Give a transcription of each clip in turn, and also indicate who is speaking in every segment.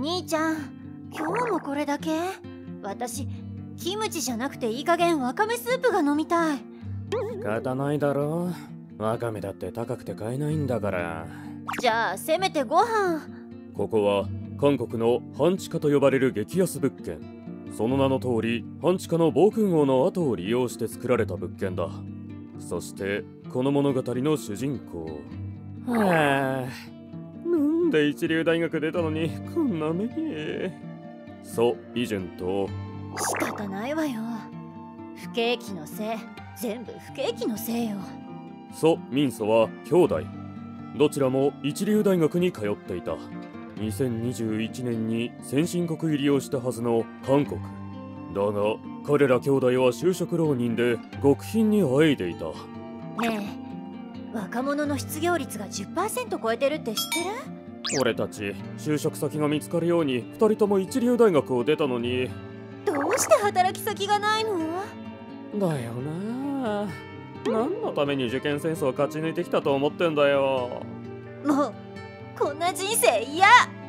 Speaker 1: 兄ちゃん、今日もこれだけ？私、キムチじゃなくていい加減わかめスープが飲みたい。
Speaker 2: 仕方ないだろう。わかめだって高くて買えないんだから。
Speaker 1: じゃあせめてご飯。
Speaker 2: ここは韓国の半地下と呼ばれる激安物件。その名の通り半地下の防空壕の跡を利用して作られた物件だ。そしてこの物語の主人公、なんで一流大学出たのにこんな目に。ソ・イジュンと。
Speaker 1: 仕方ないわよ。不景気のせい。全部不景気のせいよ。
Speaker 2: ソ・ミンソは兄弟。どちらも一流大学に通っていた。2021年に先進国入りをしたはずの韓国だが、彼ら兄弟は就職浪人で極貧にあえいでいた。
Speaker 1: ねえ、若者の失業率が 10% 超えてるって知ってる？
Speaker 2: 俺たち就職先が見つかるように2人とも一流大学を出たのに、
Speaker 1: どうして働き先がないの？
Speaker 2: だよな。何のために受験戦争を勝ち抜いてきたと思ってんだよ。
Speaker 1: もうこんな人生嫌。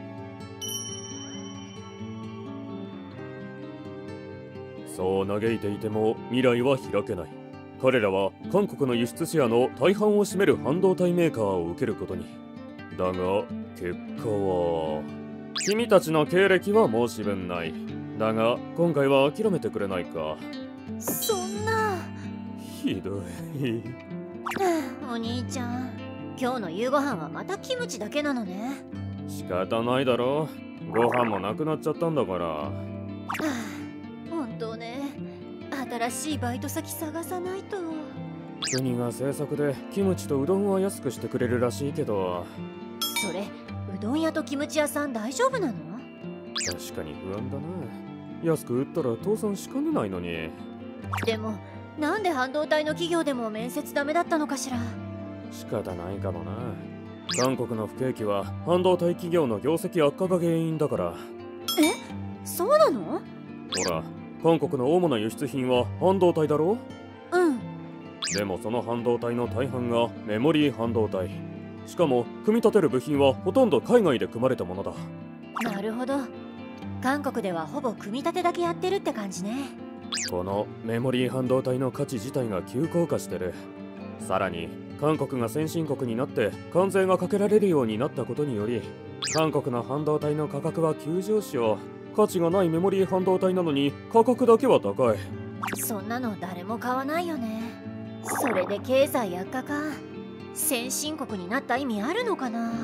Speaker 2: そう嘆いていても未来は開けない。彼らは韓国の輸出シェアの大半を占める半導体メーカーを受けることに。だが結果は、君たちの経歴は申し分ない。だが今回は諦めてくれないか。
Speaker 1: そんな。
Speaker 2: ひどい。
Speaker 1: お兄ちゃん、今日の夕ご飯はまたキムチだけなのね。
Speaker 2: 仕方ないだろ。ご飯もなくなっちゃったんだから。
Speaker 1: 本当ね。新しいバイト先探さないと。
Speaker 2: 国が政策でキムチとうどんは安くしてくれるらしいけど。
Speaker 1: それ、うどん屋とキムチ屋さん大丈夫なの？
Speaker 2: 確かに不安だな。安く売ったら倒産しかねないのに。
Speaker 1: でもなんで半導体の企業でも面接ダメだったのかしら。
Speaker 2: 仕方ないかもな。韓国の不景気は半導体企業の業績悪化が原因だから。
Speaker 1: え、そうなの？
Speaker 2: ほら、韓国の主な輸出品は半導体だろ？
Speaker 1: うん。
Speaker 2: でもその半導体の大半がメモリー半導体。しかも組み立てる部品はほとんど海外で組まれたものだ。
Speaker 1: なるほど。韓国ではほぼ組み立てだけやってるって感じね。
Speaker 2: このメモリー半導体の価値自体が急降下してる。さらに韓国が先進国になって関税がかけられるようになったことにより、韓国の半導体の価格は急上昇。価値がないメモリー半導体なのに価格だけは高い。
Speaker 1: そんなの誰も買わないよね。それで経済悪化か。先進国になった意味あるのかな。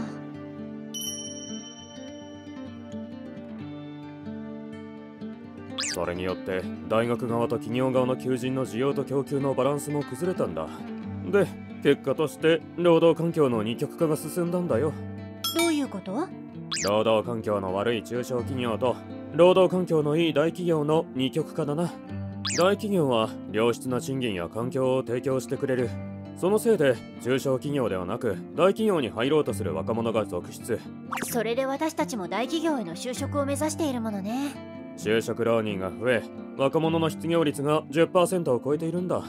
Speaker 2: それによって大学側と企業側の求人の需要と供給のバランスも崩れたんだ。で、結果として労働環境の二極化が進んだんだよ。
Speaker 1: どういうこと？
Speaker 2: 労働環境の悪い中小企業と労働環境のいい大企業の二極化だな。大企業は良質な賃金や環境を提供してくれる。そのせいで中小企業ではなく大企業に入ろうとする若者が続出。
Speaker 1: それで私たちも大企業への就職を目指しているものね。
Speaker 2: 就職浪人が増え、若者の失業率が 10% を超えているんだ。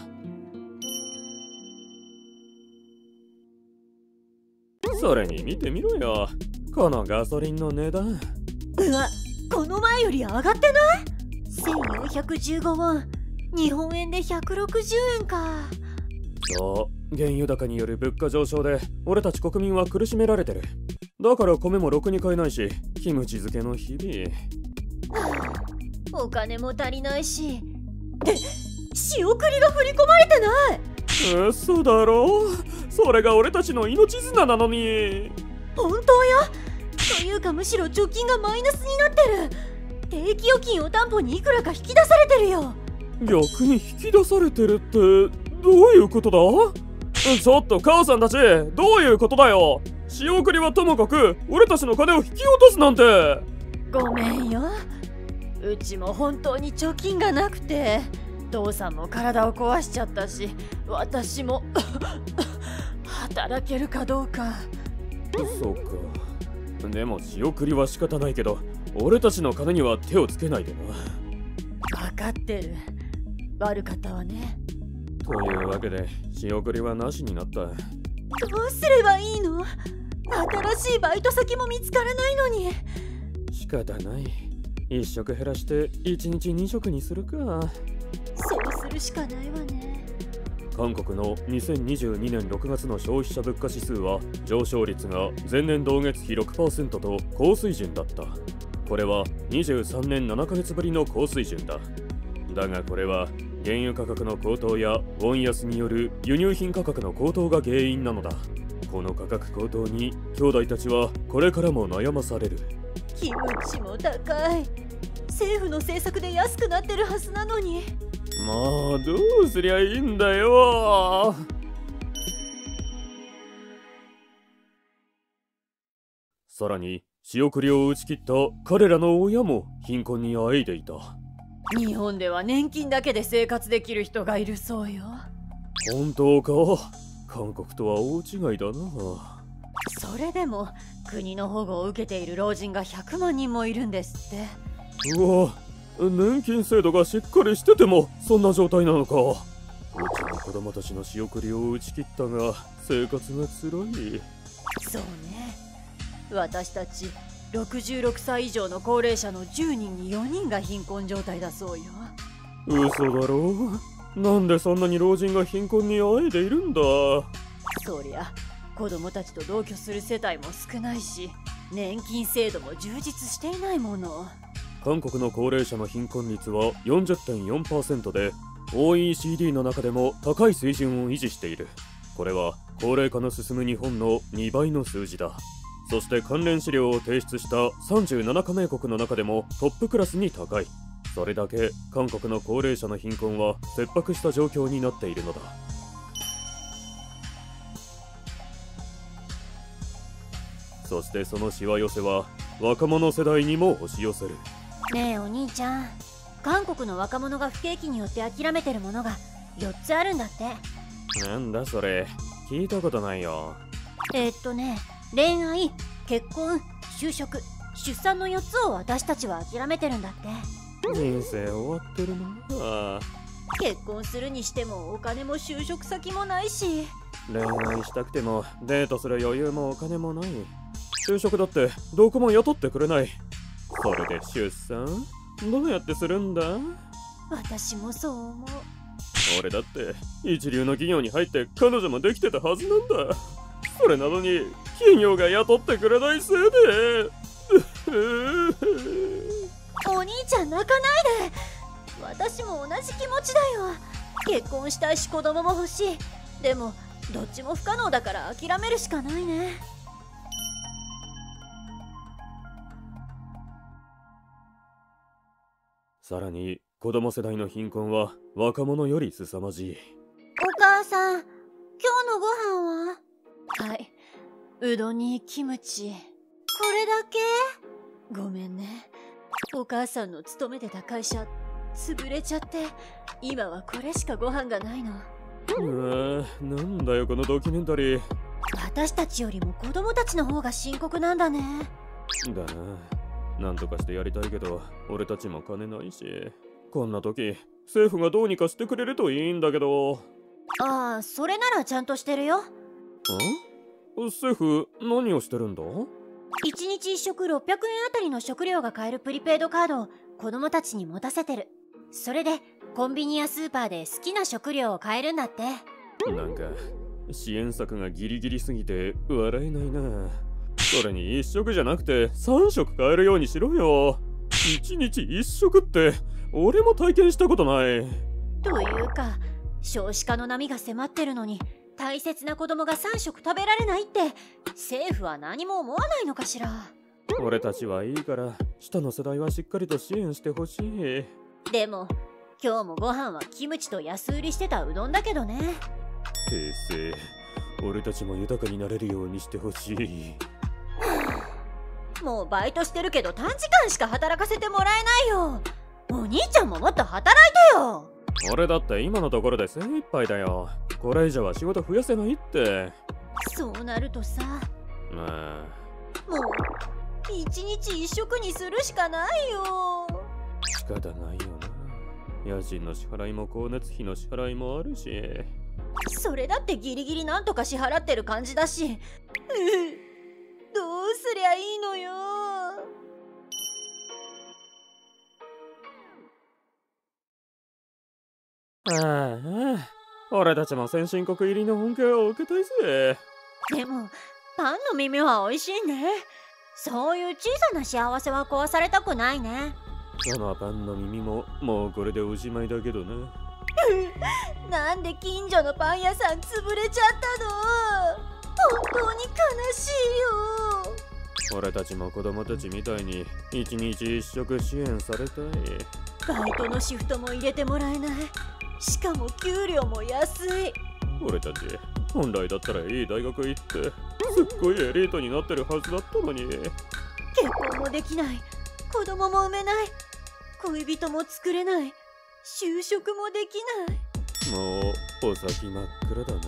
Speaker 2: それに見てみろよ、このガソリンの値段。
Speaker 1: うわ、この前より上がってない？ 1415 ウォン、日本円で160円か。
Speaker 2: そう、原油高による物価上昇で俺たち国民は苦しめられてる。だから米もろくに買えないし、キムチ漬けの日々。
Speaker 1: お金も足りないし。って仕送りが振り込まれてない。
Speaker 2: 嘘だろ。それが俺たちの命綱なのに。
Speaker 1: 本当よ。というかむしろ貯金がマイナスになってる。定期預金を担保にいくらか引き出されてるよ。
Speaker 2: 逆に引き出されてるってどういうことだ？ちょっと母さんたち、どういうことだよ。仕送りはともかく俺たちの金を引き落とすなんて。
Speaker 1: ごめんよ。うちも本当に貯金がなくて、父さんも体を壊しちゃったし、私も働けるかどうか。
Speaker 2: そうか。でも仕送りは仕方ないけど、俺たちの金には手をつけないでな。
Speaker 1: 分かってる。悪かったわね。
Speaker 2: というわけで仕送りはなしになった。
Speaker 1: どうすればいいの？新しいバイト先も見つからないのに。
Speaker 2: 仕仕方ない。1食減らして1日2食にするか。
Speaker 1: そうするしかないわね。
Speaker 2: 韓国の2022年6月の消費者物価指数は上昇率が前年同月比 6% と高水準だった。これは23年7ヶ月ぶりの高水準だ。だがこれは原油価格の高騰やウォン安による輸入品価格の高騰が原因なのだ。この価格高騰に兄弟たちはこれからも悩まされる。
Speaker 1: キムチも高い。政府の政策で安くなってるはずなのに。
Speaker 2: まあどうすりゃいいんだよ。さらに仕送りを打ち切った彼らの親も貧困にあえいでいた。
Speaker 1: 日本では年金だけで生活できる人がいるそうよ。
Speaker 2: 本当か。韓国とは大違いだな。
Speaker 1: それでも国の保護を受けている老人が100万人もいるんですって。
Speaker 2: うわ、年金制度がしっかりしててもそんな状態なのか。うちの子供たちの仕送りを打ち切ったが生活がつらい。
Speaker 1: そうね。私たち66歳以上の高齢者の10人に4人が貧困状態だそうよ。
Speaker 2: 嘘だろ。なんでそんなに老人が貧困にあえいでいるんだ。
Speaker 1: そりゃ子供たちと同居する世帯も少ないし、年金制度も充実していないもの。
Speaker 2: 韓国の高齢者の貧困率は 40.4% で OECD の中でも高い水準を維持している。これは高齢化の進む日本の2倍の数字だ。そして関連資料を提出した37加盟国の中でもトップクラスに高い。それだけ韓国の高齢者の貧困は切迫した状況になっているのだ。そしてそのしわ寄せは若者世代にも押し寄せる。
Speaker 1: ねえお兄ちゃん、韓国の若者が不景気によって諦めてるものが4つあるんだって。
Speaker 2: なんだそれ、聞いたことないよ。
Speaker 1: 恋愛、結婚、就職、出産の4つを私たちは諦めてるんだって。
Speaker 2: 人生終わってるな。
Speaker 1: 結婚するにしてもお金も就職先もないし、
Speaker 2: 恋愛したくてもデートする余裕もお金もない。就職だってどこも雇ってくれない。それで出産どうやってするんだ。
Speaker 1: 私もそう思う。
Speaker 2: 俺だって一流の企業に入って彼女もできてたはずなんだ。それなのに企業が雇ってくれないせいで
Speaker 1: お兄ちゃん泣かないで。私も同じ気持ちだよ。結婚したいし子供も欲しい。でもどっちも不可能だから諦めるしかないね。
Speaker 2: さらに子供世代の貧困は若者より凄まじい。
Speaker 1: お母さん、今日のご飯は？はい、うどんにキムチ。これだけ？ごめんね。お母さんの勤めてた会社潰れちゃって、今はこれしかご飯がないの。
Speaker 2: なんだよこのドキュメンタリー。
Speaker 1: 私たちよりも子供たちの方が深刻なんだね。
Speaker 2: だな。なんとかしてやりたいけど俺たちも金ないし、こんな時政府がどうにかしてくれるといいんだけど。
Speaker 1: ああ、それならちゃんとしてるよ。
Speaker 2: 政府何をしてるんだ？
Speaker 1: 1日1食600円あたりの食料が買えるプリペイドカードを子供たちに持たせてる。それでコンビニやスーパーで好きな食料を買えるんだって。
Speaker 2: なんか支援策がギリギリすぎて笑えないな。それに1食じゃなくて3食買えるようにしろよ。1日1食って俺も体験したことない。
Speaker 1: というか少子化の波が迫ってるのに大切な子供が3食食べられないって政府は何も思わないのかしら。
Speaker 2: 俺たちはいいから下の世代はしっかりと支援してほしい。
Speaker 1: でも今日もご飯はキムチと安売りしてたうどんだけどね。
Speaker 2: 訂正、俺たちも豊かになれるようにしてほしい。
Speaker 1: もうバイトしてるけど短時間しか働かせてもらえないよ。お兄ちゃんももっと働いてよ。
Speaker 2: 俺だって今のところで精一杯だよ。これ以上は仕事増やせないって。
Speaker 1: そうなるとさ、
Speaker 2: も
Speaker 1: う一日一食にするしかないよ。
Speaker 2: 仕方ないよな。家賃の支払いも光熱費の支払いもあるし。
Speaker 1: それだってギリギリなんとか支払ってる感じだし、どうすりゃいいのよ。
Speaker 2: ああ、俺たちも先進国入りの恩恵を受けたいぜ。
Speaker 1: でもパンの耳は美味しいね。そういう小さな幸せは壊されたくないね。
Speaker 2: そのパンの耳ももうこれでおしまいだけどな。
Speaker 1: なんで近所のパン屋さん潰れちゃったの？本当に悲しいよ。
Speaker 2: 俺たちも子供たちみたいに一日一食支援されたい。
Speaker 1: バイトのシフトも入れてもらえない。しかも給料も安い。
Speaker 2: 俺たち本来だったらいい大学行ってすっごいエリートになってるはずだったのに。
Speaker 1: 結婚もできない、子供も産めない、恋人も作れない、就職もできない。
Speaker 2: もうお先真っ暗だ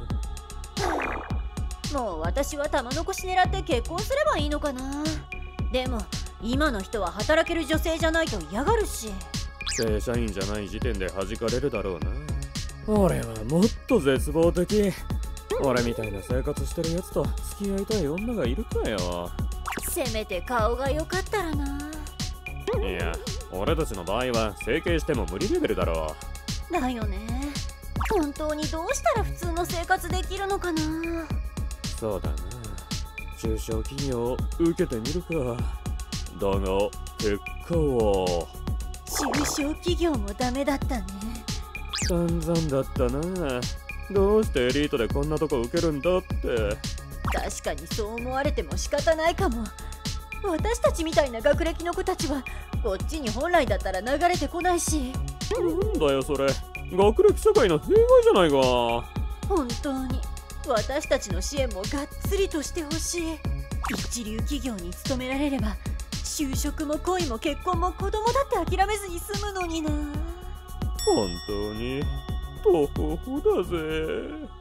Speaker 2: な。
Speaker 1: もう私は玉残し狙って結婚すればいいのかな。でも今の人は働ける女性じゃないと嫌がるし。
Speaker 2: 正社員じゃない時点で弾かれるだろうな。俺はもっと絶望的。俺みたいな生活してるやつと付き合いたい女がいるかよ。
Speaker 1: せめて顔が良かったらな。
Speaker 2: いや、俺たちの場合は整形しても無理レベルだろ
Speaker 1: う。だよね。本当にどうしたら普通の生活できるのかな。
Speaker 2: そうだな。中小企業受けてみるか。だが結果は
Speaker 1: 中小企業もダメだったね。
Speaker 2: 散々だったな。どうしてエリートでこんなとこ受けるんだって。
Speaker 1: 確かにそう思われても仕方ないかも。私たちみたいな学歴の子たちはこっちに本来だったら流れてこないし。
Speaker 2: なんだよそれ、学歴社会の弊害じゃないか。
Speaker 1: 本当に私たちの支援もがっつりとしてほしい。一流企業に勤められれば就職も恋も結婚も子供だって諦めずに済むのにな。
Speaker 2: 本当に途方だぜ。